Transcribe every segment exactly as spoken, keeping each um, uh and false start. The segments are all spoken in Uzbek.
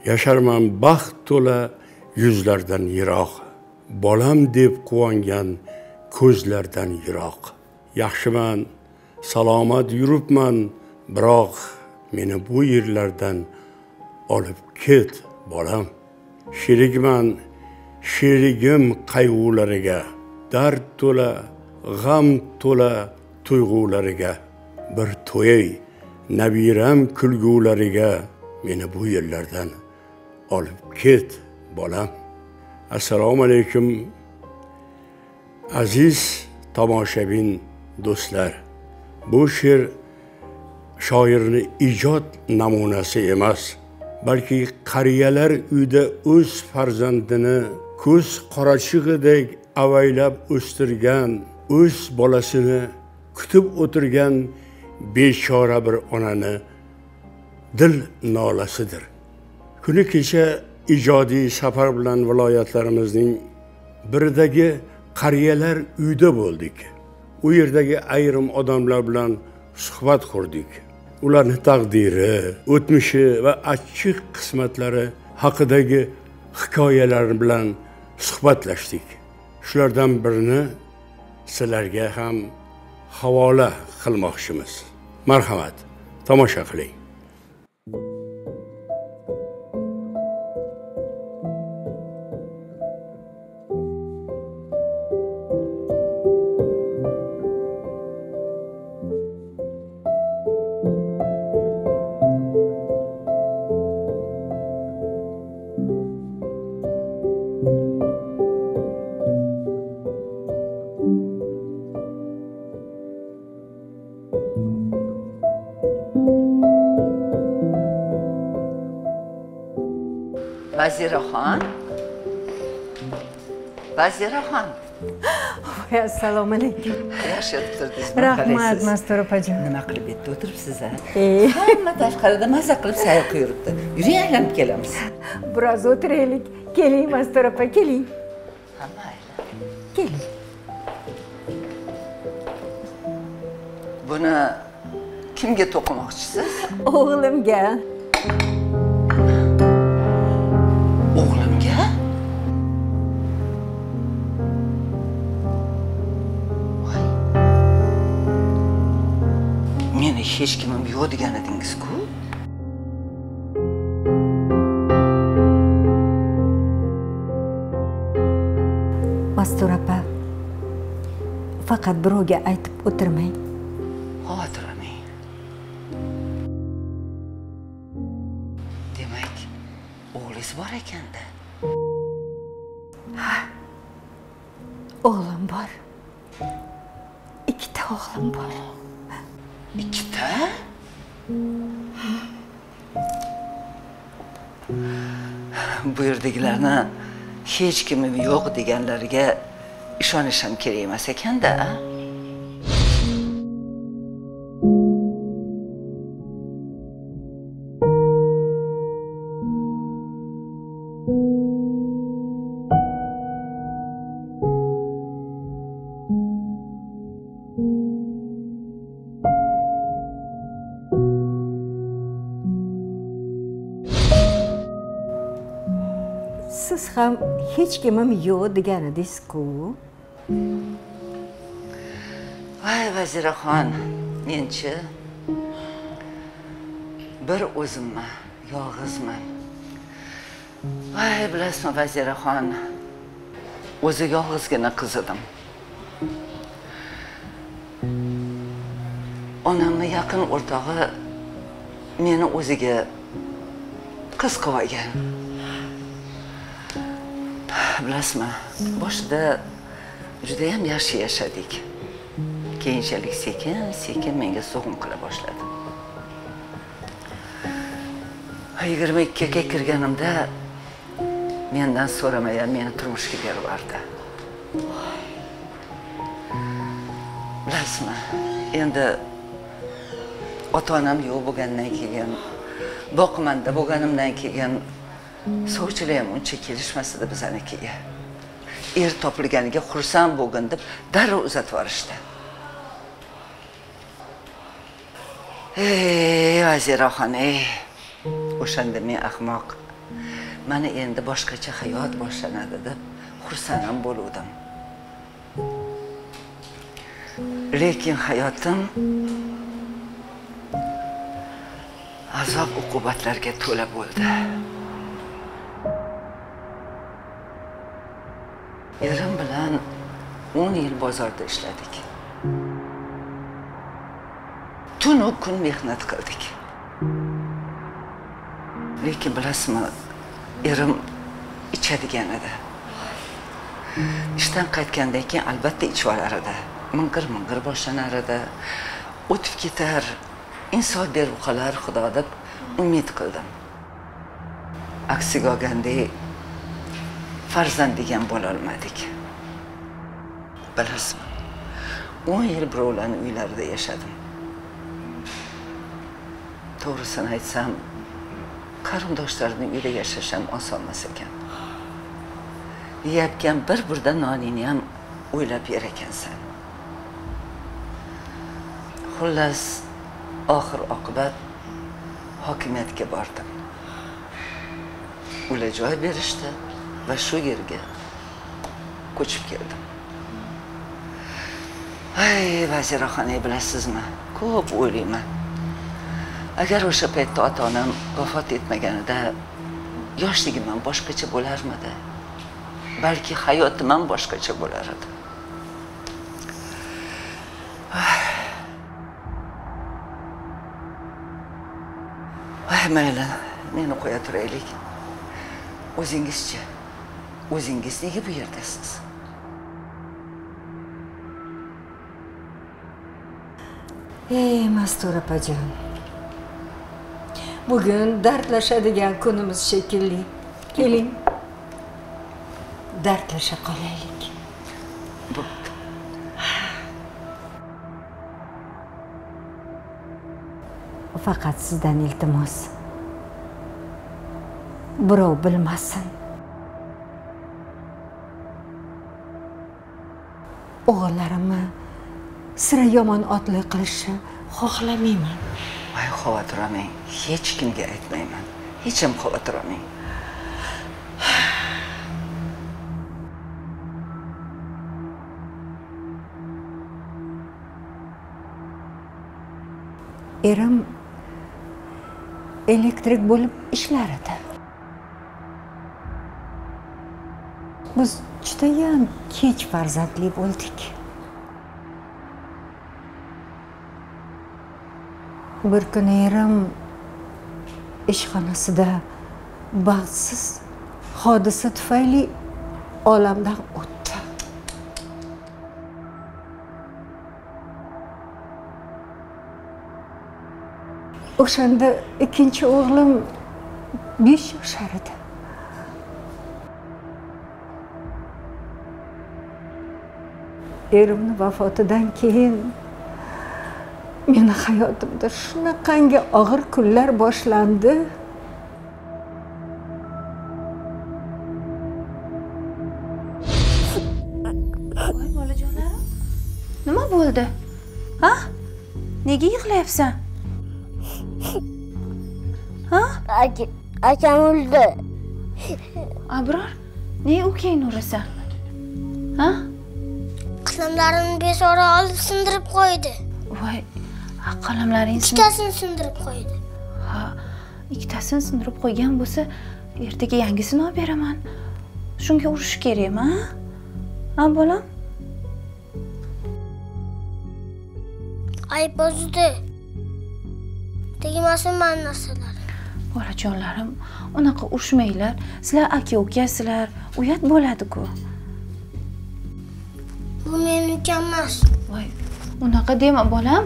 Yasharman baxt to'la yuzlardan yiroq, bolam deb quvongan ko'zlardan yiroq. Yaxshiman, salomat yuribman, biroq meni bu yerlardan olib ket, bolam. Sherigman, sherigim qayg'ulariga, dard to'la, g'am to'la tuyg'ulariga. Bir to'yay, nabiram kulgulariga, meni bu yerlardan olib ket, bolam. Assalomu alaykum, aziz tomoshabin do'stlar. Bu she'r shoirni ijod namunasi emas, balki qariyalar uyda o'z farzandini ko'z qorachig'idek avaylab o'stirgan, o'z bolasini kutib o'tirgan bechora bir onani dil nolasidir. Kuni kecha ijodiy safar bilan viloyatlarimizning biridagi qariyalar uyda bo'ldik. U yerdagi ayrim odamlar bilan suhbat qurdik. Ularning taqdiri, o'tmishi va achchiq qismatlari haqidagi hikoyalar bilan suhbatlashdik. Shulardan birini sizlarga ham havola qilmoqchimiz. Marhamat, tomosha qiling. Vaziraxon. Vaziraxon. Assalomu alaykum. Yaxshi o'tirdingiz. Rahmat, Mastura opajon. Nima qilib yerda o'tiribsiz a? Ey, Hamma tashqarida maza qilib sayr qilib yuribdi. Yuring, aylanib kelamiz. biroz o'tiraylik. Keling, Mastura opa, keling. Ha, mayli. Keling. Buni kimga to'qimoqchisiz? O'g'limga. O'g'limga? Voy. Meni hech kimim yo'q degan edingiz-ku? Mastura opa, faqat birovga aytib o'tirmang. Xotirlamang. Demak, o'g'lingiz bor ekanda. O'g'lim bor. Ikkita o'g'lim bor. Ikkita? Bu yerdagilarni hech kimim yo'q deganlariga ishonishim kerak emas ekanda. Siz ham hech kimim yo'q degan edingiz-ku. Voy Vaziraxon, menchi bir o'zimman, yolg'izman. Voy, bilasizmi Vaziraxon, o'zi yolg'izgina qiz edim. Onamning yaqin o'rtog'i meni o'ziga qiz qilib olgan. Bilasizmi, boshida juda ham yaxshi yashadik. Keyinchalik sekin sekin menga so'g'in qila boshladi. yigirma ikkiga kirganimda mendan so'ramay meni turmushga berib yubordi. Bilasizmi, endi ota-onam yo'q bo'lgandan keyin, boqmanda bo'lganimdan keyin sovchilar ham uncha kelishmasdi bizanikiga. Er topilganiga xursand bo'lgin deb darrov uzatib yuborishdi. Ey, Vaziraxon, ey. O'shanda men ahmoq Mana endi boshqacha hayot boshlanadi deb xursand ham bo'ldim. Lekin hayotim azob uqubatlarga to'la bo'ldi. Erim bilan o'n yil bozorda ishladik. Tunu kun mehnat qildik. Lekin bilasizmi, erim ichadigan edi. Ishdan qaytgandan keyin albatta ichib olar edi. Ming'ir-ming'ir boshlanar edi. O'tib ketar, insof berib qolar Xudo deb umid qildim. Aksiga olganda farzand degan bo'la olmadik. Bilasizmi, o'n yil birovlarning uylarida yashadim. To'g'risini aytsam, qarindoshlarning uyida yashash ham oson emas ekan. Yeyotgan bir-birdan noningni ham o'ylab yer ekansan. Xullas, oxir oqibat hokimiyatga bordim. Ular joy berishdi va shu yerga ko'chib keldim. Ay, Vaziraxonay, bilasizmi? Ko'p o'ylayman. Agar o'sha paytda ota-onam vafot etmaganida yoshligim ham boshqacha bo'larmidi? Balki hayotim ham boshqacha bo'lar edi. Ay, mayli, meni qo'ya turaylik. O'zingizchi, o'zingiz nega bu yerdasiz? Ey, Mastura opajon. Bugun dardlashadigan kunimiz shekilli. Keling. Dardlasha qolaylik. Bo'pti. Faqat sizdan iltimos. Birov bilmasin. O'g'illarimni sira yomon otliq qilishni xohlamayman. Voy, xavotir olmang. Hech kimga aytmayman. Hech ham xavotir olmang. Erim elektrik bo'lib ishlar edi. Biz judayam kech farzandli bo'ldik. Bir kuni erim ishxonasida baxtsiz hodisa tufayli olamdan o'tdi. O'shanda ikkinchi o'g'lim besh yoshar edi. Erimning vafotidan keyin meni hayotimda shunaqangi og'ir kunlar boshlandi. Voy bolajonlarim, nima bo'ldi? Ha? Nega yig'layapsan? Ha? Akam o'ldi. Abror, nega ukangni urasan? Ha? Qalamlarimni besora olib sindirib qo'ydi. Voy, qalamlaring ikkitasini sindirib qo'ydi. Ha, ikkitasini sindirib qo'ygan bo'lsa, ertaga yangisini olib beraman. Shunga urish kerakmi, ha? Ha, bolam? Ay bozdi. Tegmasin men narsalar. Bolajonlarim, unaqa urishmanglar. Sizlar aka-ukasizlar, uyat bo'ladi-ku. Bu men ukam emas. Voy, unaqa dema, bolam.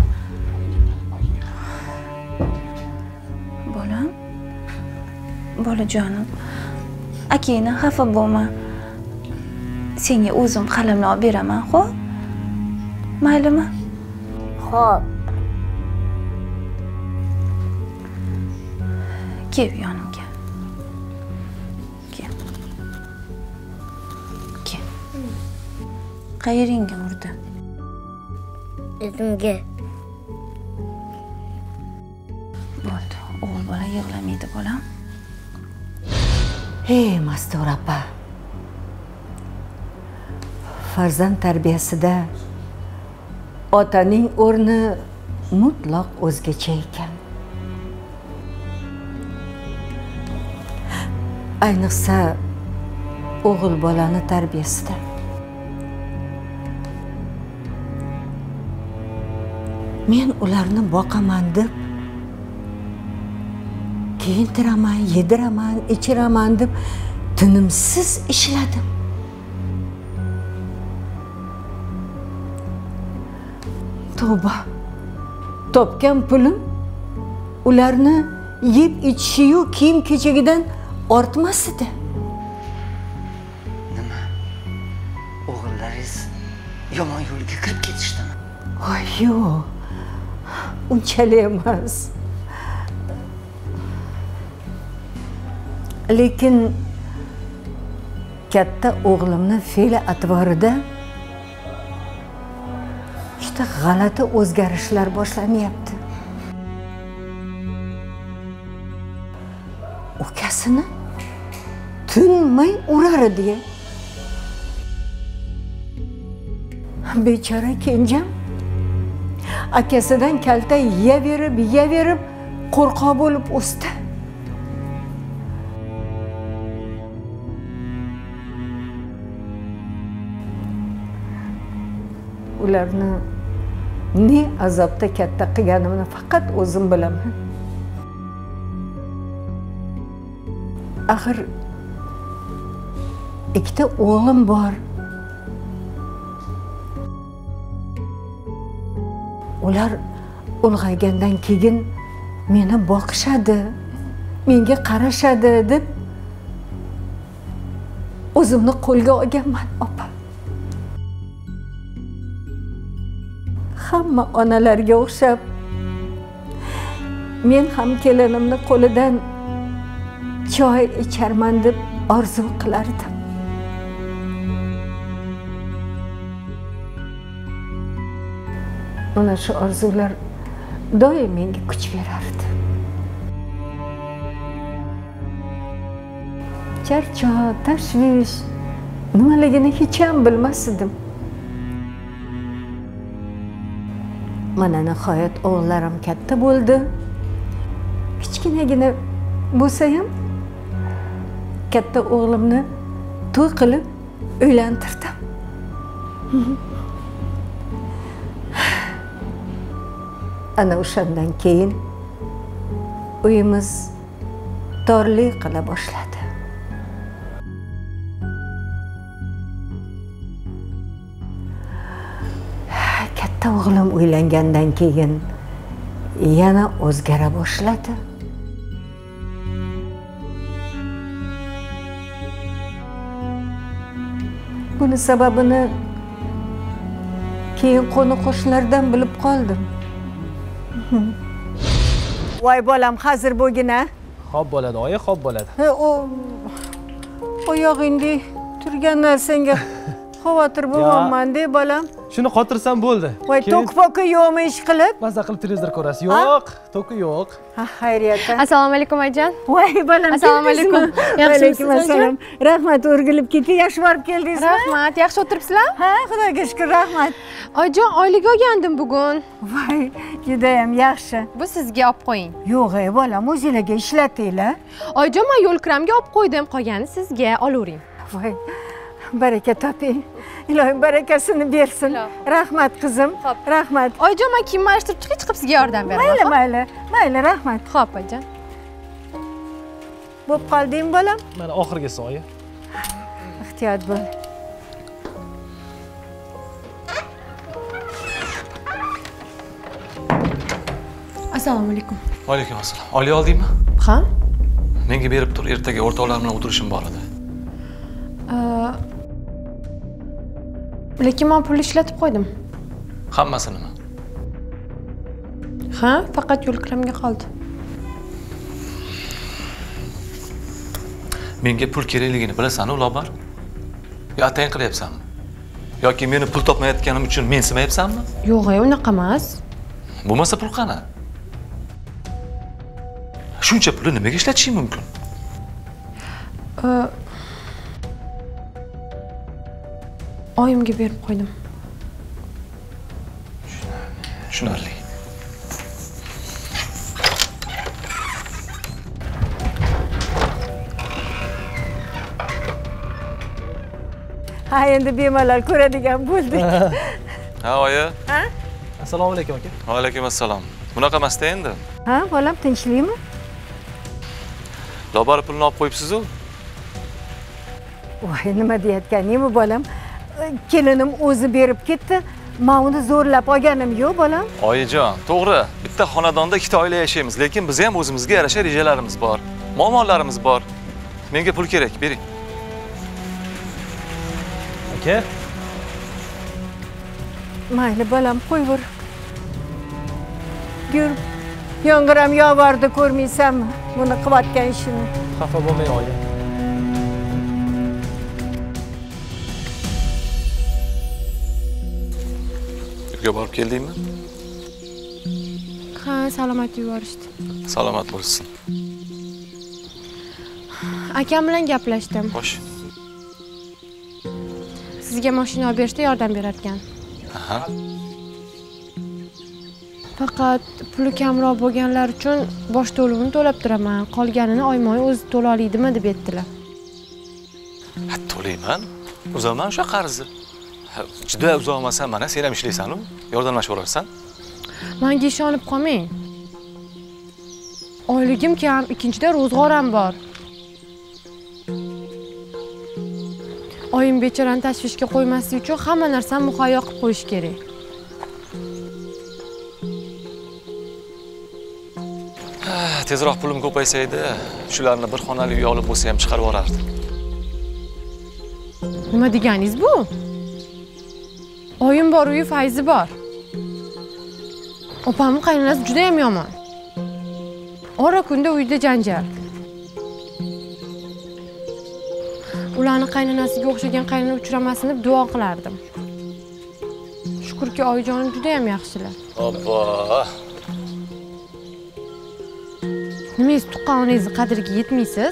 Bolam. Bolajonim, akangni xafa bo'lma. Senga o'zim qalamni olib beraman, xo'p? Maylimi? Xo'p. Kel yonimga. Kel. Kel. Qayeringga urdi? O'zimga. Bo'ldi, o'g'il bola yig'lamaydi, bolam. Hey Mastur opa. Farzand tarbiyasida otaning o'rni mutlaq o'zgacha ekan. Ayniqsa o'g'il bolani tarbiyasida. Men ularni boqaman deb, kiyintiraman, yediraman, ichiraman deb tinimsiz ishladim. Tavba. Topgan pulim ularni yeb ichishi-yu kiyim kechagidan ortmas edi. Nima? O'g'illaringiz yomon yo'lga kirib ketishdimi? Voy yo'q. Unchalik emas. Lekin katta o'g'limni fe'li atvorida juda g'alati o'zgarishlar boshlanyapti. Ukasini tinmay urar edi. Bechora kenjam akasidan kalta yeyaverib, yeyaverib qo'rqoq bo'lib o'sdi. Ularni ne azobda katta qilganimni faqat o'zim bilaman. Axir ikkita o'g'lim bor. Ular ulg'aygandan keyin meni boqishadi, menga qarashadi deb o'zimni qo'lga olganman, opa. Hamma onalarga o'xshab men ham kelinimni qo'lidan choy icharman deb orzu qilardim. Mana shu orzular doim menga kuch berardi. Charchoq, tashvish nimaligini hech ham bilmas edim. Mana nihoyat o'g'illarim katta bo'ldi. Kichkinagina bo'lsa ham katta o'g'limni to'y qilib uylantirdim. Ana o'shandan keyin uyimiz torlik qila boshladi. Katta o'g'lim uylangandan keyin yana o'zgara boshladi. Buni sababini keyin qo'ni-qo'shnilardan bilib qoldim. Voy bolam, hazır bo'lgin-a? Xo'p bo'ladi, oyi, xo'p bo'ladi. O oyog'ingda turgandan senga xavotir bo'lmayman-da, bolam. Shuni xotirsam bo'ldi. Voy, to'k-poki yo'qmi ish qilib? Maza qilib televizor ko'rasiz. Yo'q, to'ki yo'q. Ha, xayriyat. Assalomu alaykum ayjon. Voy bolam, assalomu alaykum. Yaxshimisiz assalom. Rahmat, o'rgilib ketdi. Yaxshi borib keldingizmi? Rahmat, yaxshi o'tiribsizlar? Ha, xudoga shukr, rahmat. Ayjon, oylik olgandim bugun. Voy, juda ham yaxshi. Bu sizga olib qo'ying. Yo'q, ey bolam, o'zingizga ishlatinglar. Ayjon, men yo'l kiramga olib qo'ydim, qolgani sizga olavering. Voy, baraka toping. Ilohim barakasini bersin. Rahmat qizim, rahmat. Ayjon, men kiyim alishtirib chiqib chiqib sizga yordam beraman. Mayli, mayli, mayli, rahmat. Xo'p, ayjon. Bo'p qolding bolam? Mana oxirgisi oyi. Ehtiyot bo'l. Assalomu alaykum. Va alaykum assalom. Oliy oldingmi? Ha? Menga berib tur, ertaga o'rtoqlar bilan o'tirishim bor edi. Lekin men pul ishlatib qo'ydim. Hammasinimi? Ha, faqat yo'l kiramga qoldi. Menga pul kerakligini bilasan-ku, Lobar? Yo, atayin qilyapsanmi? Yoki meni pul topmayotganim uchun mensimayapsanmi? Yo'q, unaqa emas. Bo'lmasa pul qani? Shuncha pulni nimaga ishlatishing mumkin? oyimga berib qo'ydim. Tushunarli. Ha, endi bemalol ko'radigan bo'ldik. Ha, oyi. Ha? Assalomu alaykum aka. Va alaykum assalom. Bunaqa emas-da endi. Ha, bolam tinchlikmi? Lobar pulni olib qo'yibsiz-ku. Voy, nima deyotganing-mi bolam? Kelinim o'zi berib ketdi. Men uni zo'rlab olganim yo'q, bolam. Oyijon, to'g'ri. Bitta xonadonda ikkita oila yashaymiz, lekin biz ham o'zimizga yarasha rejalarimiz bor. Muammolarimiz bor. Menga pul kerak, bering. Aka. Mayli bolam, qo'yver. Yur. Yong'ir yog'ardi, ko'rmaysanmi? Buni qilayotgan ishini. Xafa bo'lmang oyi. Uyga borib keldingmi? Ha, salomat yuborishdi. Salomat bo'lsin. Akam bilan gaplashdim. Xo'sh. Sizga mashina olib berishda yordam berarkan. Aha. Faqat puli kamroq bo'lganlar uchun bosh to'lovini to'lab turaman. Qolganini oyma-oy o'zi to'la olaydimi deb aytdilar. Ha, to'layman. Uzaman o'sha qarzni. Juda uzoqmasan, mana sen ham ishlaysan-ku, yordamlashib o'rarsan. Menga ishonib qolmang. Oyligim kam, ikkinchida ro'zg'orim bor. Oyim bechorani tashvishga qo'ymaslik uchun hamma narsani muhayyo qilib qo'yish kerak. Tezroq pulim ko'paysa edi, shularni bir xonali uy olib bo'lsa ham chiqarib yuborardim. Nima deganingiz bu? Oyim bor, uyi fayzi bor. Opamning qaynonasi juda ham yomon. Ora kunda uyda janjal. Ularning qaynonasiga o'xshagan qaynona uchramasin deb duo qilardim. Shukrki, oyijonim juda ham yaxshilar. Obbo. Nimangiz tuqqaningizni qadriga yetmaysiz?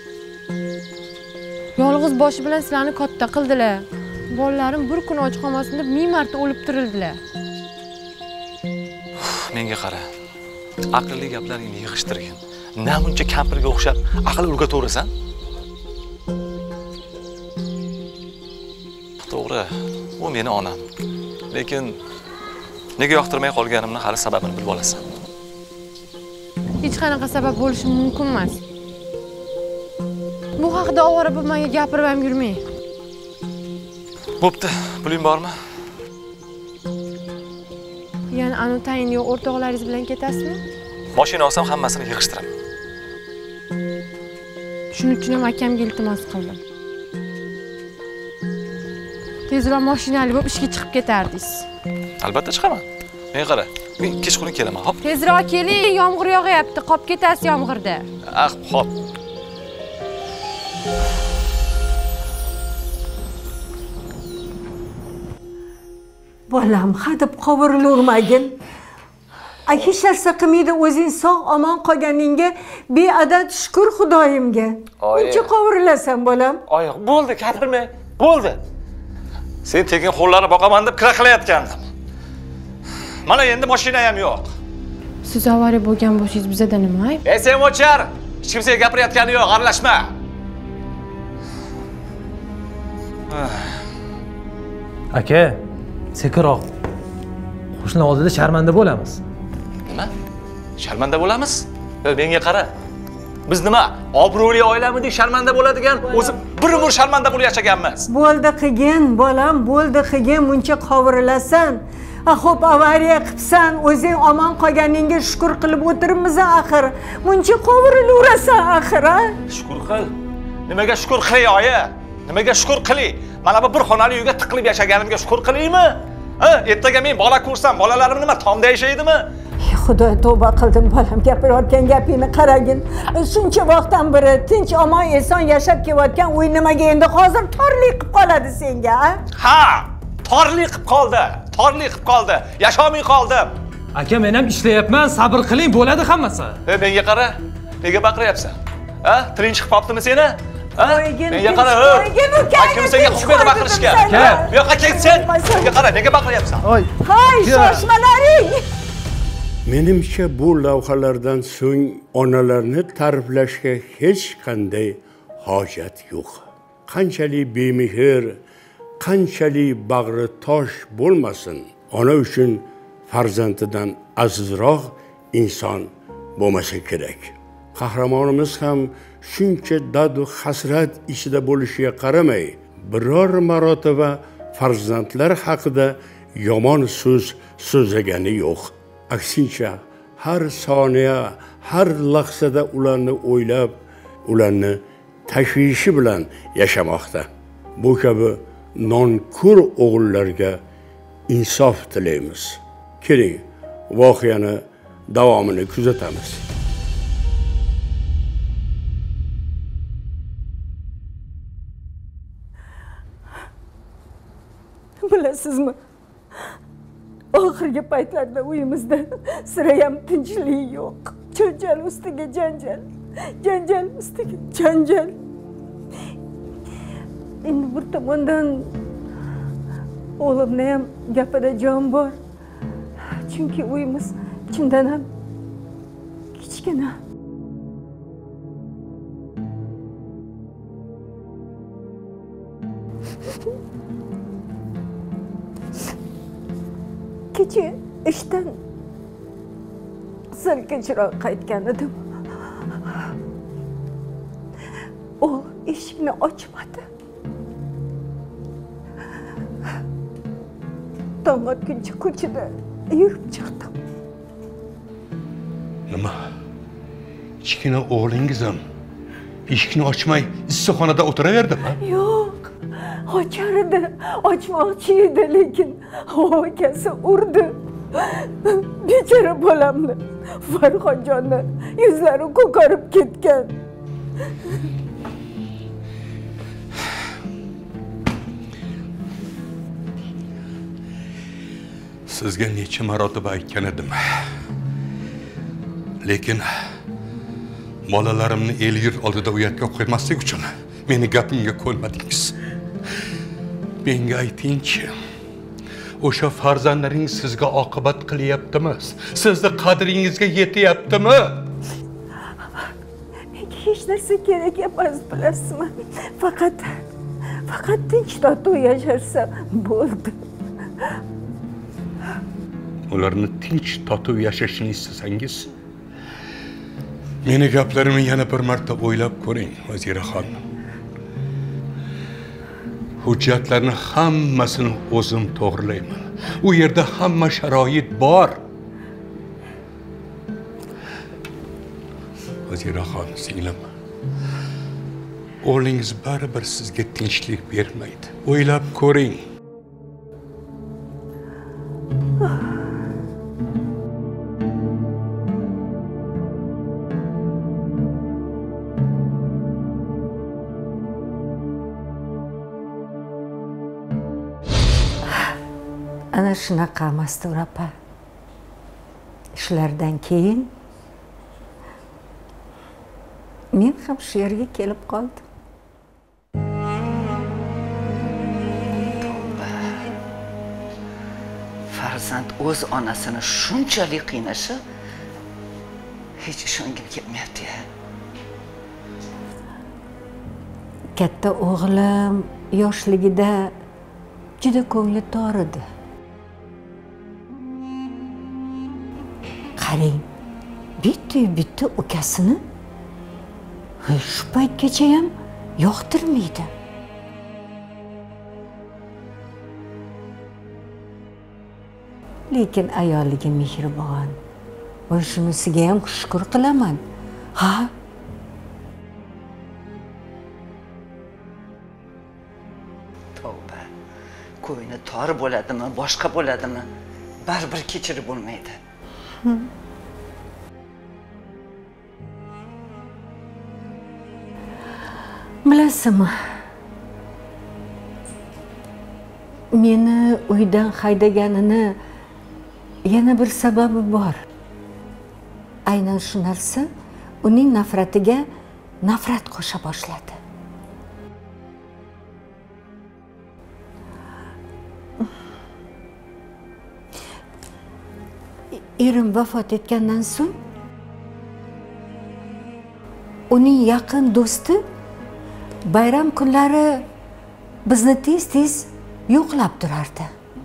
Yolg'iz boshi bilan sizlarni katta qildilar. Bolalarim bir kun och qolmasin deb ming marta o'lib tirildilar. Menga qara. Aqlli gaplaringni yig'ishtirgin. Namuncha kampirga o'xshab aql o'rgataversan? To'g'ri, u meni onam. Lekin nega yoqtirmay qolganimni hali sababini bilib olasan. Hech qanaqa sabab bo'lishi mumkin emas. Bu haqida ovora bo'lib menga gapirib ham yurmang. Bo'pti, puling bormi? Ya'ni anu tayinli o'rtoqlaringiz bilan ketasizmi? Mashina olsam hammasini yig'ishtiraman. Shuning uchun ham akamga iltimos qildim. Tezroq mashinali bo'lib ishga chiqib ketardingiz. Albatta chiqaman. Men qara, men kechqurun kelaman, hop. Tezroq keling, yomg'ir yog'yapti, qolib ketasiz yomg'irda. Ah, hop. Bolam, hadeb qovurilavermagin. Ay, hech narsa qilmaydi, o'zing sog' omon qolganingga beadad shukr Xudoyimga. Uncha qovurilasan, bolam. Oyoq, bo'ldi, gapirmang. Bo'ldi. Sen tekin qo'llarni boqaman deb kira qilayotgandim. Mana endi mashina ham yo'q. Siz avariya bo'lgan bo'lsangiz bizada nima ayb? Ey sen o'char, hech kim senga gapirayotgani yo'q, aralashma. Aka, sekinroq. Qo'shni oldida sharmanda bo'lamiz. Nima? Sharmanda bo'lamiz? Menga qara. Biz nima? Obro'li oilamidik, sharmanda bo'ladigan, o'zi bir umr sharmanda bo'lib yashaganmiz. Bo'ldi qilgin, bolam, bo'ldi qilgin, muncha qovurilasan. Ha, xo'p, avariya qilibsan, o'zing omon qolganingga shukr qilib o'tiribmiz axir. Muncha qovurilaverasan axir, ha? Shukr qil. Nimaga shukr qilay, oyi? Nimaga shukr qilay? Mana bu bir xonali uyga tiqilib yashaganimga shukr qilaymi? Ha, ertaga men bola ko'rsam, bolalarim nima tomda yashaydimi? Xudo tavba qildim, bolam, gapirayotgan gapingni qaragin. Shuncha vaqtdan beri tinch omon eson yashab kelayotgan uy nimaga endi hozir torlik qilib qoladi senga, ha? Ha, torlik qilib qoldi. Torlik qilib qoldi. Yashamay qoldim. Aka, men ham ishlayapman, sabr qiling, bo'ladi hammasi. E, menga qara. Nega baqiryapsan? Ha? Tiling chiqib qolibdimi seni? Menga qara, akim senga huquqni baqirishga. Bu yoqqa ketsin. Menga qara, nega baqiryapsan? Oy. Hay, shoshmalaring. Menimcha bu lavhalardan so'ng onalarni ta'riflashga hech qanday hojat yo'q. Qanchalik bemehr, qanchalik bag'ri tosh bo'lmasin, ona uchun farzandidan azizroq inson bo'lmasa kerak. Qahramonimiz ham shuncha dard va hasrat ichida bo'lishiga qaramay, biror marotaba farzandlar haqida yomon so'z so'zlagani yo'q. Aksincha, har soniya, har lahzada ularni o'ylab, ularni tashvishi bilan yashamoqda. Bu kabi nonkur o'g'illarga insof tilaymiz. Keling, voqeani davomini kuzatamiz. Bilasizmi? Oxirgi paytlarda uyimizda sirayam tinchlik yo'q. Janjal ustiga janjal, janjal ustiga janjal. Endi bir tomondan o'g'limni ham gapida jon bor. Chunki uyimiz chindan ham kichkina. Kecha ishdan sal kechroq qaytgan edim. O'g'lim eshikni ochmadi. Tong otguncha ko'chada yurib chiqdim. Nima? Kichkina o'g'lingiz ham eshikni ochmay issiqxonada o'tiraverdimi? Yo'q. Ochar edi, ochmoqchi edi, lekin akasi urdi. Bechora bolamni, Farxonjonni yuzlari ko'karib ketgan. Sizga necha marotaba aytgan edim. Lekin bolalarimni el yurt oldida uyatga qo'ymaslik uchun meni gapimga ko'nmadingiz. Menga aytingchi, o'sha farzandlaringiz sizga oqibat qilyaptimi? Sizni qadringizga yetyaptimi? Menga hech narsa kerak emas, bilasizmi? Faqat faqat tinch totuv yashasam bo'ldi. Ularni tinch totuv yashashini istasangiz, meni gaplarimni yana bir marta o'ylab ko'ring, Vaziraxon. Hujjatlarni hammasini o'zim to'g'rilayman. U yerda hamma sharoit bor. Vaziraxon, singlim, o'g'lingiz baribir sizga tinchlik bermaydi. O'ylab ko'ring. Ana shunaqa Mastur opa. Ishlardan keyin men ham shu yerga kelib qoldim. Farzand o'z onasini shunchalik qiynashi hech ishongim kelmayapti. Katta o'g'lim yoshligida juda ko'ngli tor edi. Qarang, bitta-bitta ukasini shu paytgacha ham yoqtirmaydi. Lekin ayoligi mehribon. Va shunisiga ham shukr qilaman. Ha? Tavba. Ko'ngli tor bo'ladimi, boshqa bo'ladimi? Baribir kechirib bo'lmaydi. Bilasizmi? Meni uydan haydaganini yana bir sababi bor. Aynan shu narsa uning nafratiga nafrat qo'sha boshladi. erim vafot etgandan so'ng uning yaqin do'sti bayram kunlari bizni tez-tez yo'qlab turardi.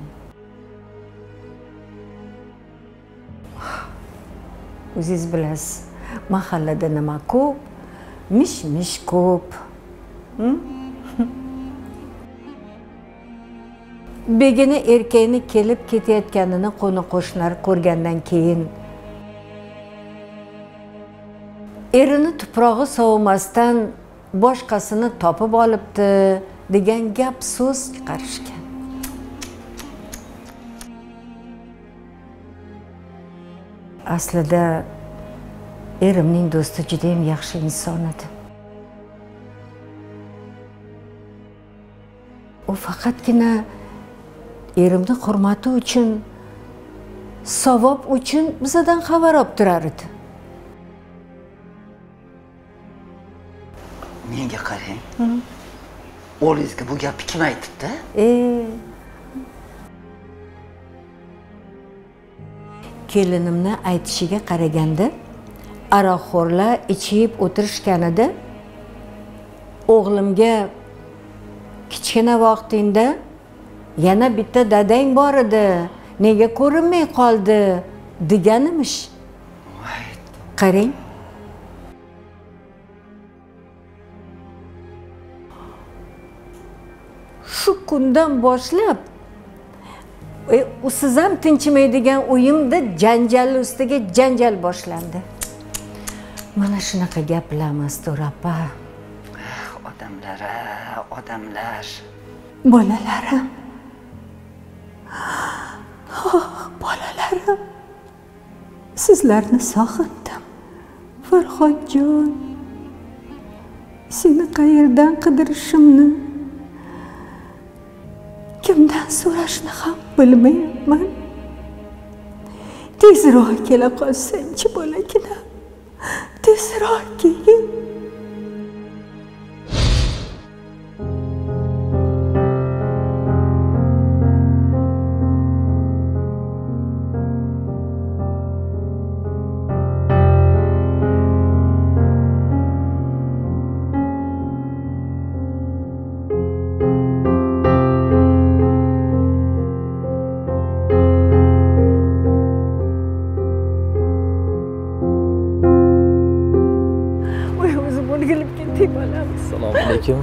O'zingiz bilasiz, mahallada nima ko'p, mish-mish ko'p. Begona erkakni kelib ketayotganini qo'ni-qo'shnilar ko'rgandan keyin erini tuprog'i sovimasdan boshqasini topib olibdi degan gap so'z chiqarishgan. Aslida erimning do'sti juda ham yaxshi inson edi. U faqatgina erimni hurmati uchun, savob uchun bizdan xabar olib turar edi. Menga qarang. O'g'lingizga bu gapni kim aytibdi? E kelinimni aytishiga qaraganda, aroqxo'rlar ichib o'tirishganida o'g'limga kichkina vaqtingda yana bitta dadang bor edi, nega ko'rinmay qoldi deganimish. Qarang. Shu kundan boshlab e, usiz ham tinchimaydigan uyimda janjal ustiga janjal boshlandi. Mana shunaqa gaplar Mastur opa. Odamlar, odamlar. Bolalarim. Oh, bolalarim. Sizlarni sog'indim. Farhodjon. Seni qayerdan qidirishimni, kimdan so'rashni ham bilmayapman. Tezroq kela qolsangchi bolagina. Tezroq kelgin. Assalomu alaykum.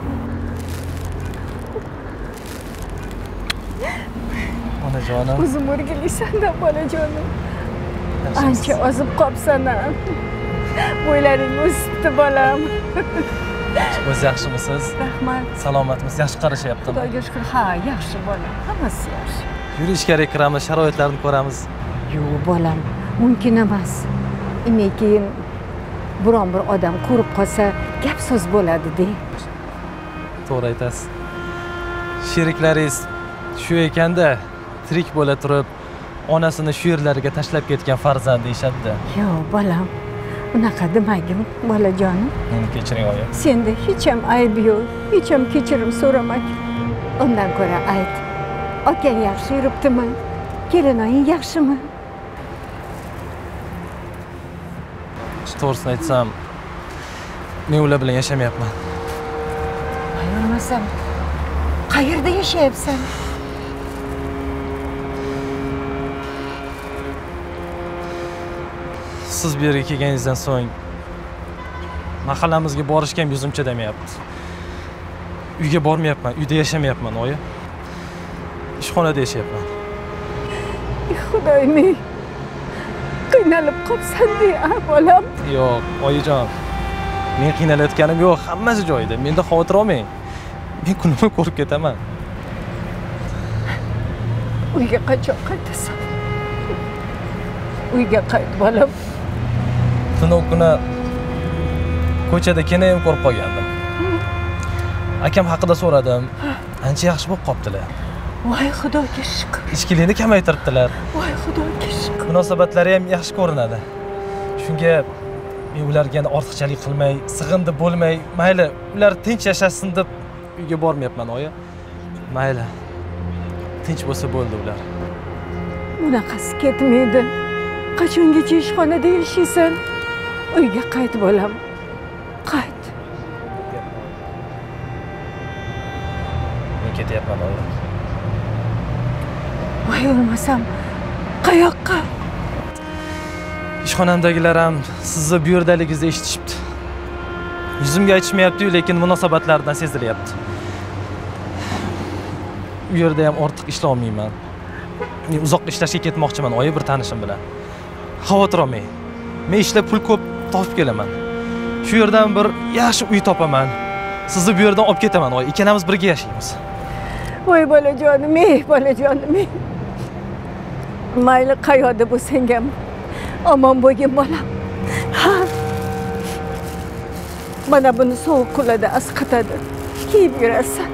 Onajonim. O'zim o'rgilaysan-da bolajonim. Ancha ozib qolibsan-a. Bo'ylaring o'sibdi bolam. O'z yaxshimisiz? Rahmat. Salomatmisiz? Yaxshi qarashyaptimi? Xudoga shukr, ha, yaxshi bolam. Hammasi yaxshi. Yurish kerak, kiramiz, sharoitlarni ko'ramiz. Yo'q, bolam, mumkin emas. Undan keyin biron bir odam ko'rib qolsa, gap so'z bo'ladi-de. To'g'ri aytasiz. Sheriklaringiz shu ekanda, tirik bo'la turib, onasini shu yerlarga tashlab ketgan farzand deyshadi-da. Yo'q, bolam, unaqa demagin, bolajonim. Meni kechiring, oyi. Senda hech ham ayb yo'q, hech ham kechirim so'ramak. Undan ko'ra ayt. Akang yaxshi yuribdimi? Kelinoying yaxshimi? To'g'risini aytsam, men ular bilan yashamayapman. Ayolmasam, qayerda yashayapsan? Siz bu yerga kelganingizdan so'ng mahallamizga borishga ham yuzim chidamayapti. Uyga bormayapman, uyda yashamayapman, oyi. Ishxonada yashayapman. Xudoyim, qiynalib qolibsan-da, bolam. Yo'q, oyijon. Men qiynalayotganim yo'q, hammasi joyida. Menda xavotir olmang. Men kunimni ko'rib ketaman. Uyga qachon qaytasan? Uyga qayt, bolam. Tunov kuni ko'chada kenayim ko'rib qolgandim. Akam haqida so'radim. Ancha yaxshi bo'lib qoptilar. Voy xudoga shukr. Ichkilikni kamaytiribdilar. Voy xudoga shukr. Munosabatlari ham yaxshi ko'rinadi. Shunga men ularga ortiqchalik qilmay, sig'indi bo'lmay, mayli, ular tinch yashasin deb uyga bormayapman, oyi. Mayli. Tinch bo'lsa bo'ldi ular. Bunaqasi ketmaydi. Qachongacha ishxonada yashaysan? Uyga qayt bolam. Qayt. Men ketyapman oyi. Voy o'lmasam, qayoqqa? Ishxonamdagilar ham sizni bu yerdaligingizni eshitishibdi. Yuzimga aytishmayapti-yu, lekin munosabatlardan sezilyapti. U yerda ham ortiq ishlay olmayman. Men uzoq ishlashga ketmoqchiman oyi bir tanishim bilan. Xavotir olmang. Men ishlab pul ko'p topib kelaman. Shu yerdan bir yaxshi uy topaman. Sizni bu yerdan olib ketaman oyi. Ikkalamiz birga yashaymiz. Voy bolajonim, ey bolajonim. Mayli qayoqda bo'lsang ham omon bo'lgin bolam. Ha. Mana buni sovuq kunlarda asqatadi. Kiyib yurasan.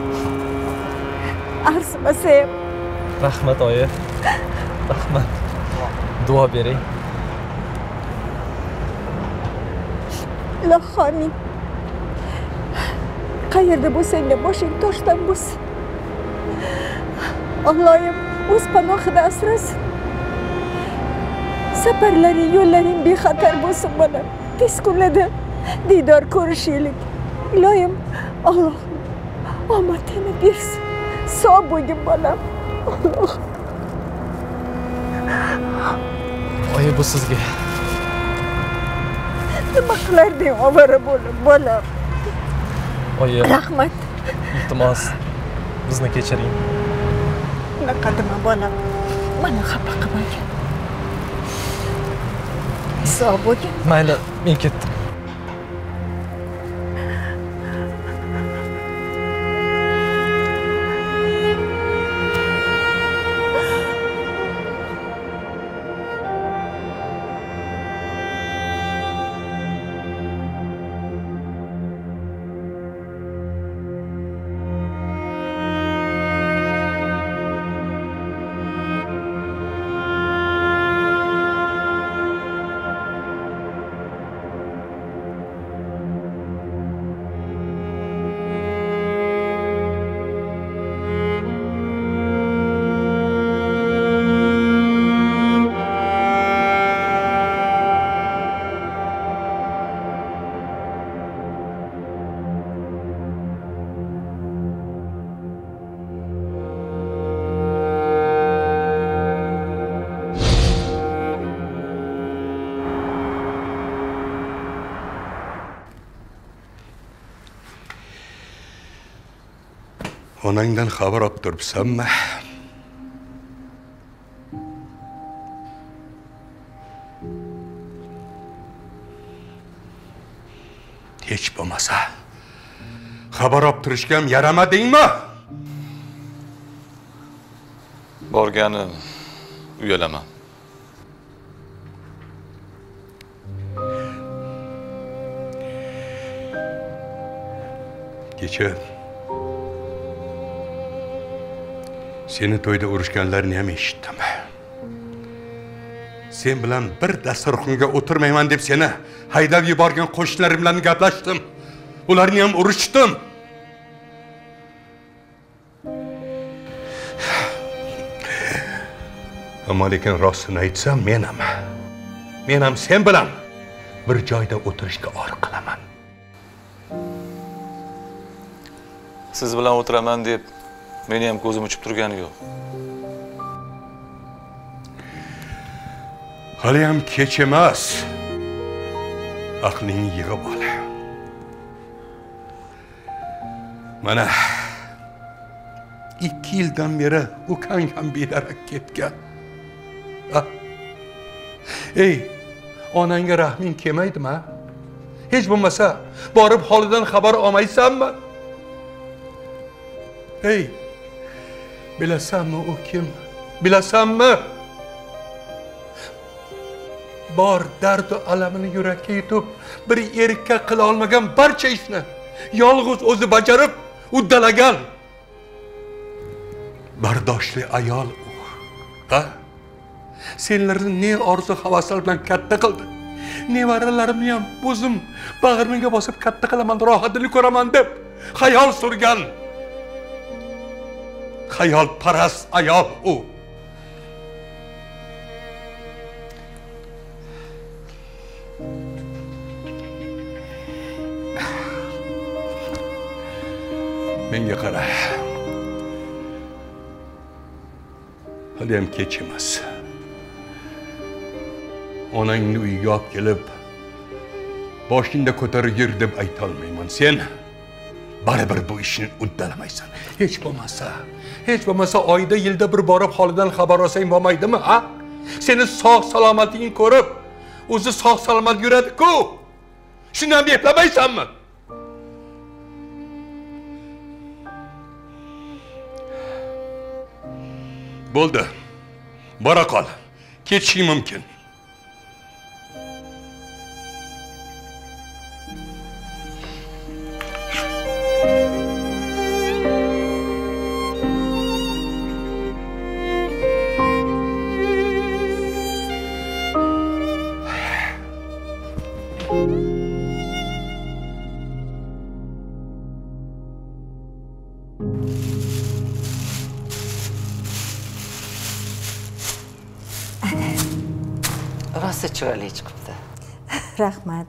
Arsimasa ham. Rahmat oyi. Rahmat. Duo bering. Ilohim. Qayerda bo'lsang ham boshing toshdan bo'lsin. Allohim o'z panohida asrasin. Safarlaring, yo'llaring bexatar bo'lsin bolam. Tez kunlarda diydor ko'rishaylik. Ilohim Alloh omadini bersin. Sog' bo'lgin bolam. Alloh. Oyi bu sizga. Nima qilarding ovora bo'lib bolam? Oyi. Rahmat. Iltimos bizni kechiring. Unaqa dema bolam. Mana xafa qilmagin. Sog' bo'lgin. Mayli, men ketdim. Onangdan xabar olib turibsanmi? Hech bo'lmasa xabar olib turishga ham yaramadingmi? Borganim uyalaman. Kecha seni to'yda urushganlarni ham eshitdim. Sen bilan bir dasturxonga o'tirmayman deb seni haydab yuborgan qo'shnilarim bilan gaplashdim. Ularni ham urishdim. Ammo lekin rostini aytsam, men ham men ham sen bilan bir joyda o'tirishga or qilaman. Siz bilan o'tiraman deb meni ham ko'zim uchib turgani yo'q. Hali ham kech emas. Aqlingni yig'ib ol. Mana ikki yildan beri ukang ham bedarak ketgan. Ey, onangga rahming kelmaydimi? Hech bo'lmasa borib holidan xabar olmaysanmi? Ey, bilasanmi u kim? Bilasanmi? Bor dard va alamini yurakka yutib, bir erkak qila olmagan barcha ishni yolg'iz o'zi bajarib, uddalagan bardoshli ayol u. Ha? Senlarni ne orzu havaslar bilan katta qildi. Nevaralarimni ham o'zim bag'rimga bosib katta qilaman, rohatini ko'raman deb xayol surgan. Xayol parast ayol u. Menga qara. Haliyam kech emas. Onangni uyga olib kelib, boshingda ko'tarib yur deb ayta olmayman. Sen baribir bu ishni uddalamaysan. Hech bo'lmasa, hech bo'lmasa oyda yilda bir borib holidan xabar olsang bo'lmaydimi, ha? Seni sog' salomatliging ko'rib, o'zi sog' salomat yuradi-ku. Shuni ham eplamaysanmi? Bo'ldi. Bora qol. Ketishing mumkin. Rosa chiroyli chiqibdi. Rahmat.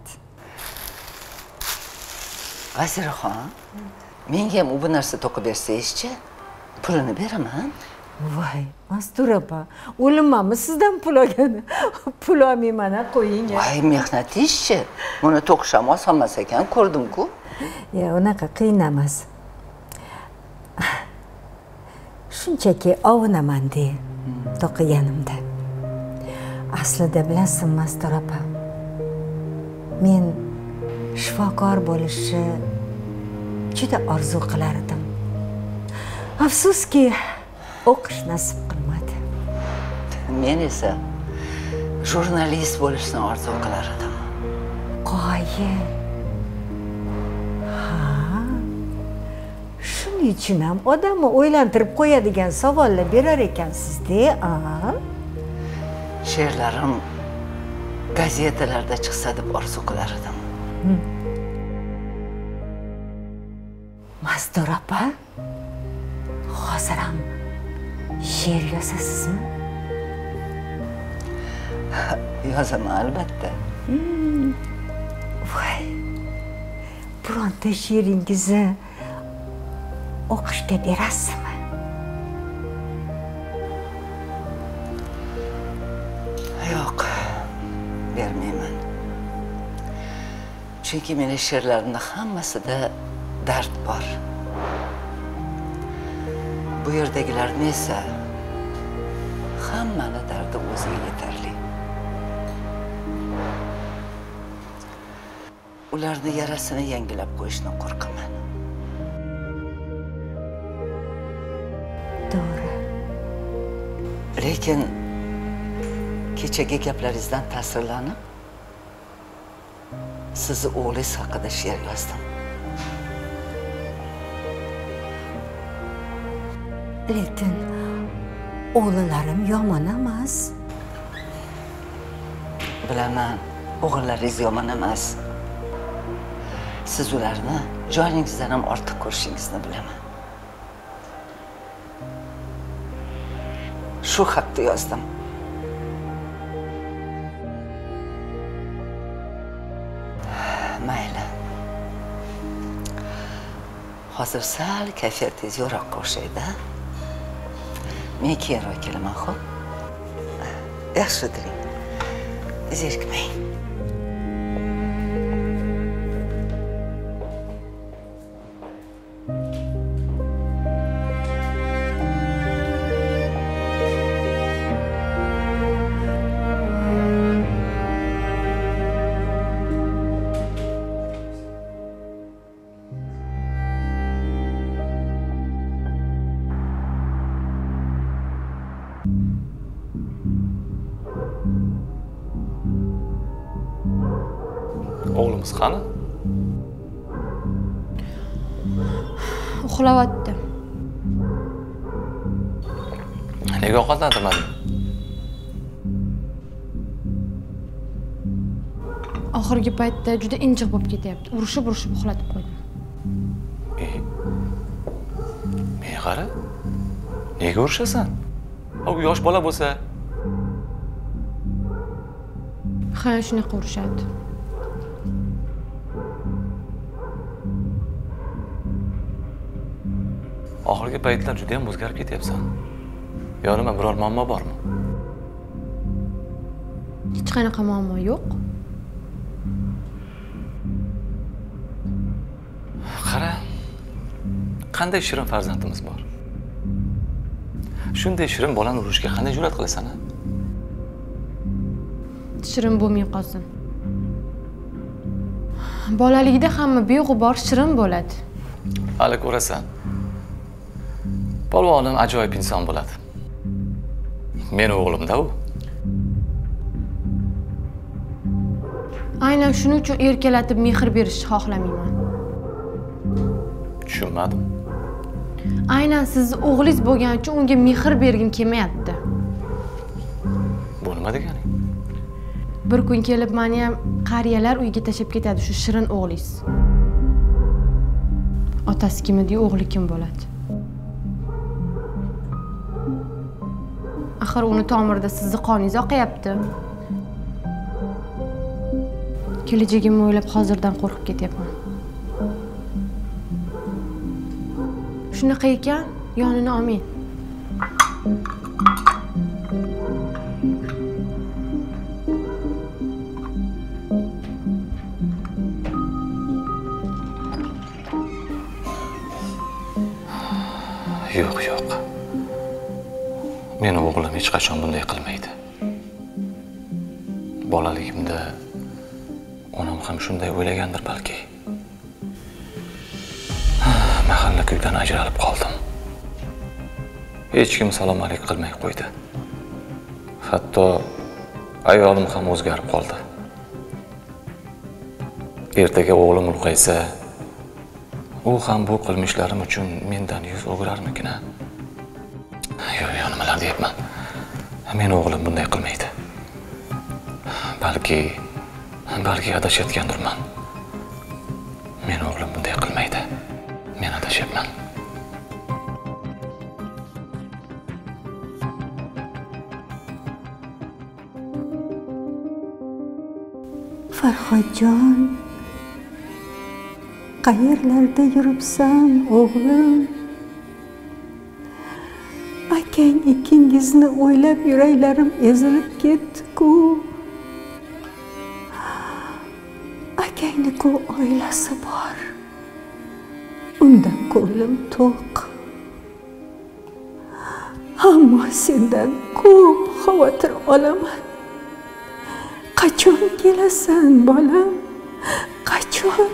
Aziraxon, menga ham bu narsa to'qib bersangiz-chi, pulini beraman. Voy, Mastura opa, o'limmanmi sizdan pul olgani? Pul olmayman, qo'ying. Voy, mehnatingiz-chi. Buni to'qish ham oson emas ekan, ko'rdim-ku. Ya, unaqa qiyin emas. Shunchaki ovunaman de, to'qiganimda. Aslida bilasizmi, Mastura opa, men shifokor bo'lishni juda orzu qilar edim. Afsuski, o'qish nasib qilmadi. Men esa jurnalist bo'lishni orzu qilar edim. Qoyil. Ha. Shuning uchun ham odamni o'ylantirib qo'yadigan savollar berar ekansiz-da, a? She'rlarim gazetalarda chiqsa deb orzu qilar edim. Mastura opa, hozir ham she'r yozasizmi? Yozaman albatta. Voy, bironta she'ringizni o'qishga berasizmi? Yo'q, bermayman. Chunki meni she'rlarimning hammasida dard bor. Bu yerdagilarni esa hammani dardi o'ziga yetarli. Ularni yarasini yangilab qo'yishdan qo'rqaman. To'g'ri. Lekin kechagi gaplaringizdan ta'sirlanib, sizni o'g'lingiz haqida she'r yozdim. Lekin o'g'lillarim yomon emas. Bilaman, o'g'illaringiz yomon emas. Siz ularni joningizdan ham ortiq ko'rishingizni bilaman. Shu haqda yozdim. Mayli. Hozir sal kayfiyatingiz yo'roqqa o'xshaydi. Men keyinroq kelaman, xo'p? Yaxshi turing. Zerikmang. O'g'limiz qani? Uxlayapti. Nega ovqatlantirmading? Oxirgi paytda juda injiq bo'lib ketyapti. Urishib-urishib uxlatib qo'ydim. E, men qara. Nega urishasan? U yosh bola bo'lsa. Ha, shunaqa urishadi. Oxirgi paytlar juda ham o'zgarib ketyapsan. Yo nima, biror muammo bormi? Hech qanaqa muammo yo'q. Qara. Qanday shirin farzandimiz bor. Shunday shirin bolani urishga qanday jur'at qilasan? Shirin bo'lmay qolsin. Bolaligida hamma beg'ubor shirin bo'ladi. Hali ko'rasan. Polvonim ajoyib inson bo'ladi. Meni o'g'limda u. Aynan shuning uchun erkalatib mehr berishni xohlamayman. Tushunmadim. Aynan sizni o'g'lingiz bo'lgani uchun unga mehr bergim kelmayapti. Bu nima degani? Bir kun kelib meni ham qariyalar uyiga tashlab ketadi shu shirin o'g'lingiz. Otasi kim edi, o'g'li kim bo'ladi? Axir uni tomirida sizni qoningiz oqayapti. Kelajagimni o'ylab hozirdan qo'rqib ketyapman. Shunaqa ekan, yonini olmang. Yo'q, yo'q. Meni o'g'lim hech qachon bunday qilmaydi. Bolaligimda onam ham shunday o'ylagandir balki. Mahalla ko'ydan ajralib qoldim. Hech kim salom alik qilmay qo'ydi. Hatto ayolim ham o'zgarib qoldi. Ertaga o'g'lim ulg'aysa, u ham bu qilmishlarim uchun mendan yuz o'girarmikin? Yo'q, yo'q, nimalar deyapman. Meni o'g'lim bunday qilmaydi. Balki balki adashayotgandirman. Meni o'g'lim bunday qilmaydi. Men adashyapman. Farhodjon, qayerlarda yuribsan, o'g'lim? Akang ikkingizni o'ylab yuраklarim ezilib ketdi-ku. Akangni-ku oilasi bor. Undan ko'nglim to'q. Ammo sendan ko'p xavotir olaman. Qachon kelasan, bolam? Qachon?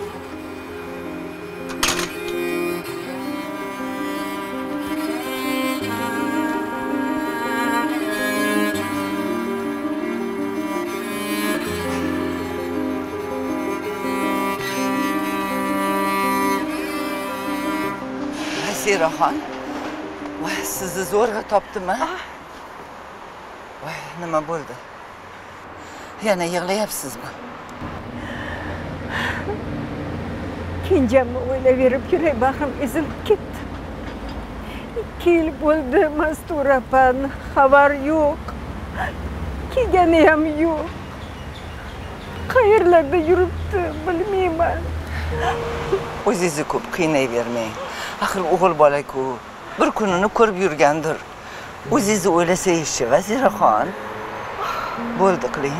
Ziraxon, voy, sizni zo'rg'a topdimmi? Voy, nima bo'ldi? Yana yig'layapsizmi? Kenjamni o'ylayverib yurak bag'rim ezilib ketdi. ikki yil bo'ldi, Mastura opani xabar yo'q. Kelgani ham yo'q. Qayerlarda yuribdi, bilmayman. O'zingizni ko'p qiynayvermang. Axir o'g'il bola-ku, bir kunini ko'rib yurgandir. O'zingizni o'ylasangiz-chi, Vaziraxon. Bo'ldi, qiling.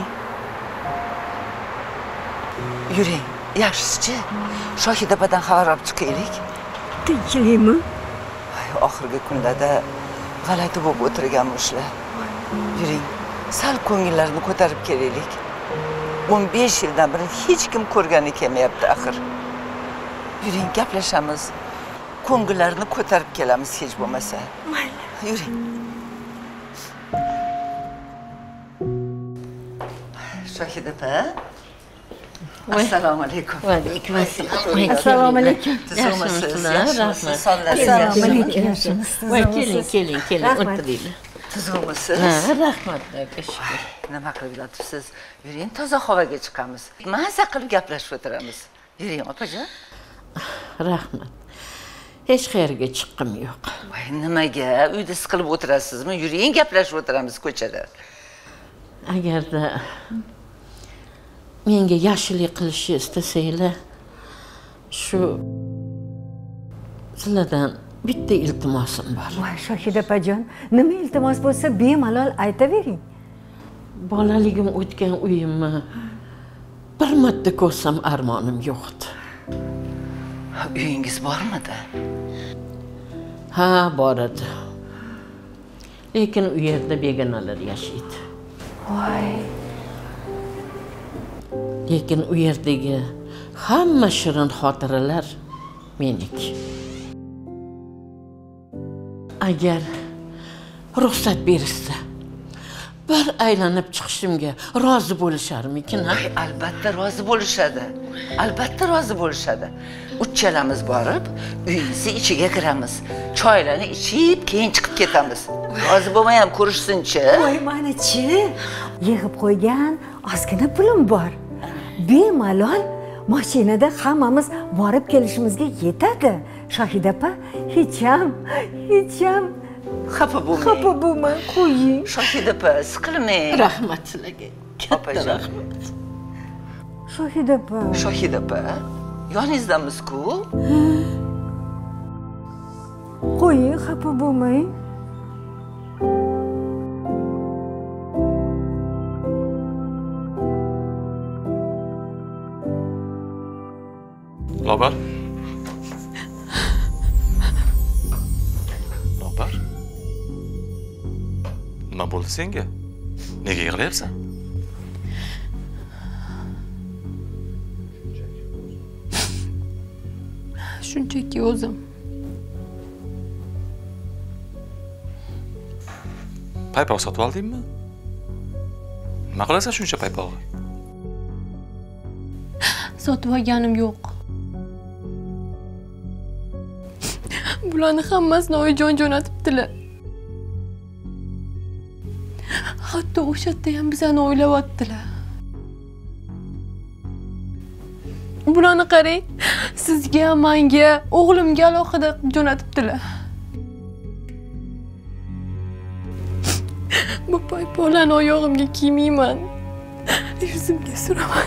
Yuring, yaxshisi-chi, Shohida opadan xabar olib chiqaylik. Tinchlikmi? Oxirgi kunlarda g'alati bo'lib o'tirganmishlar. Yuring, sal ko'ngillarni ko'tarib kelaylik. o'n besh yildan beri hech kim ko'rgani kelmayapti axir. Yuring, gaplashamiz. Ko'ngillarni ko'tarib kelamiz hech bo'lmasa. Mayli. Yuring. Shohida opa. Assalomu alaykum. Va alaykum assalom. Assalomu alaykum. Tuzimisiz, yaxshimisiz? Assalomu alaykum. Voy, keling, keling, keling, o'tiringlar. Tuzimisiz? Ha, rahmat, shukr. Nima qilib yotibsiz? Yuring, toza havoga chiqamiz. Maza qilib gaplashib o'tiramiz. Yuring, opajon. Rahmat. Hech qayerga chiqqim yo'q. Voy, nimaga? Uyda siqilib o'tirasizmi? Yuring, gaplashib o'tiramiz ko'chada. Agarda menga yaxshilik qilishni istasanglar, shu sizlardan bitta iltimosim bor. Voy Shohida opajon, nima iltimos bo'lsa bemalol aytavering. Bolaligim o'tgan uyimni bir marta ko'rsam armonim yo'qdi. Uyingiz bormidi? Ha, bor edi. Lekin u yerda begonalar yashaydi. Voy. Lekin u yerdagi hamma shirin xotiralar meniki. Agar ruxsat berishsa, bir aylanib chiqishimga rozi bo'lisharmikin? Ay, albatta rozi bo'lishadi. Albatta rozi bo'lishadi. Uchalamiz borib, uyingizni ichiga kiramiz. Choylarni ichib, keyin chiqib ketamiz. Rozi bo'lmayam ko'rishsin-chi. Voy, mana-chi, yig'ib qo'ygan ozgina pulim bor. Bemalol mashinada hammamiz borib kelishimizga yetadi. Shohida opa, hech ham, hech ham xafa bo'lmang. Xafa bo'lmang, qo'ying. Shohida opa, siqilmang. Rahmat sizlarga. Katta rahmat. Shohida opa. Shohida opa, yoningizdamiz-ku? Qo'ying, xafa bo'lmang. Lobar. Lobar. Nima bo'ldi senga? Nega yig'layapsan? Shunchaki o'zim. Paypoq sotib oldingmi? Nima qilasan shuncha paypog'i? Sotib olganim yo'q. Bularni hammasini oyijon jo'natibdilar. Hatto o'sha yerda ham bizani o'ylayaptilar. Bularni qarang, sizga, menga, o'g'limga alohida jo'natibdilar. Bu paypoqlarni oyog'imga kiymayman. Yuzimga suraman.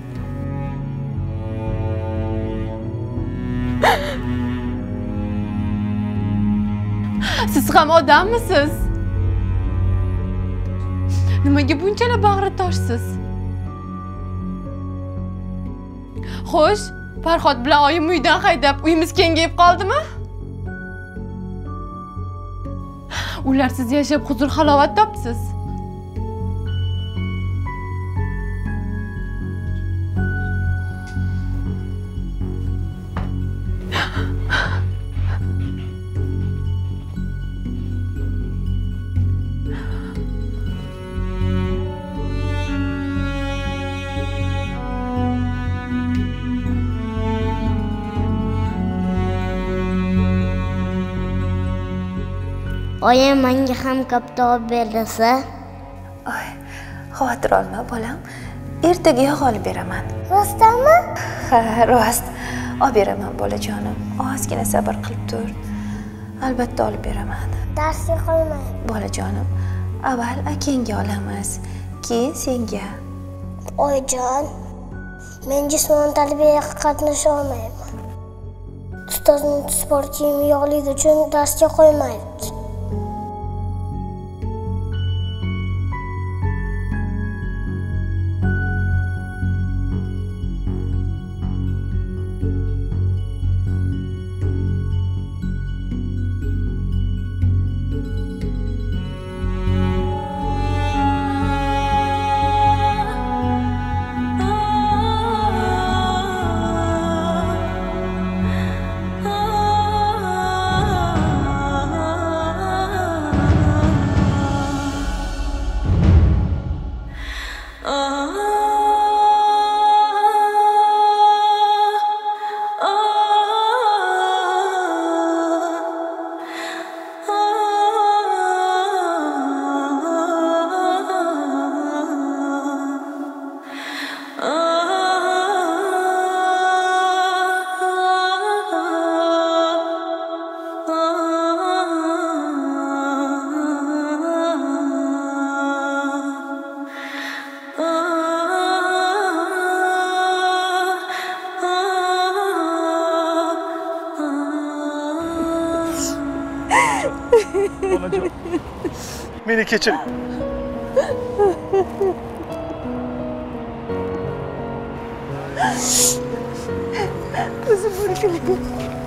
Siz ham odammisiz? Nimaga bunchalar bag'ri toshsiz? Xo'sh, Farhod bilan oyim uydan haydab, uyimiz kengayib qoldimi? Ularsiz yashab huzur halovat topsiz. Oyim menga ham kitob bersa. Oy, xavotir olma bolam. Ertaga yog' olib beraman. Rostmi? Ha, rost. Olib beraman bolajonim. Ozgina sabr qilib tur. Albatta olib beraman. Darsga qo'ymang. Bolajonim, avval akangga olamiz, keyin senga. Oyijon, men jismoniy tarbiyaga qatnasha olmayman. Ustozning sport kiyimi yo'qligi uchun darsga qo'ymaydi. Onajon. Meni kechir. Ko'zim burkildi.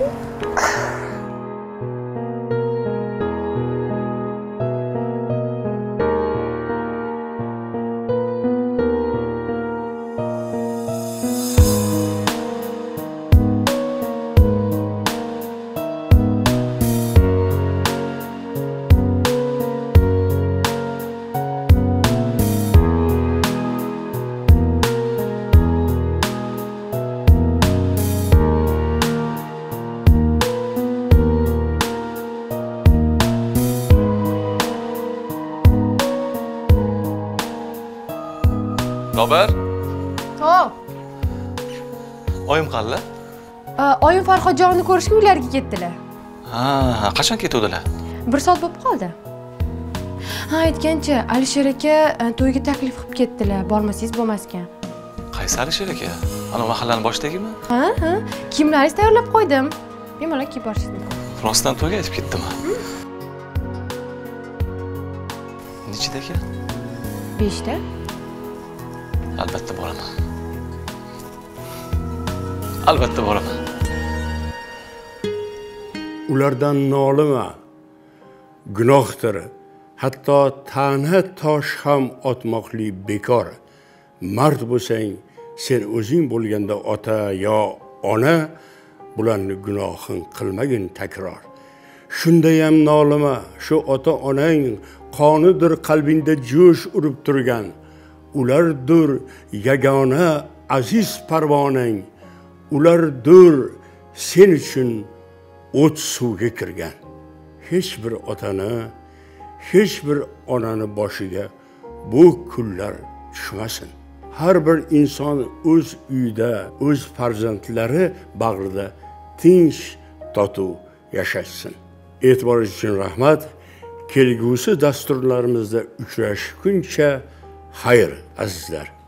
Dober, Hop. oyim qalla? Oyim Farhodjonni ko'rishga uylariga ketdilar. Ha, qachon ketuvdilar? Bir soat bo'lib qoldi. Ha, aytgancha, Alisher aka to'yga taklif qilib ketdilar. Bormasangiz bo'lmas ekan. Qaysi Alisher aka? Ana mahallaning boshidagimi? Ha, ha. Kiyimlaringizni tayyorlab qo'ydim. Bemalol kiyib borishingiz mumkin. Rostdan to'yga aytib ketdimi? Nechida ekan? beshta. Albatta boraman. Albatta boraman. Ulardan nolima. Gunohdir. Hatto tana tosh ham otmoqlik bekor. Mard bo'lsang, sen o'zing bo'lganda ota yo ona bularni gunohin qilmagin takror. Shunda ham nolima, shu ota onang qonidir qalbingda jo'sh urib turgan. Ulardir yagona aziz parvonang. Ulardir sen uchun o't suvga kirgan. Hech bir otani, hech bir onani boshiga bu kunlar tushmasin. Har bir inson o'z uyida, o'z farzandlari bag'rida tinch, totuv yashashsin. E'tiboringiz uchun rahmat. Kelgusi dasturlarimizda uchrashguncha xayr azizlar.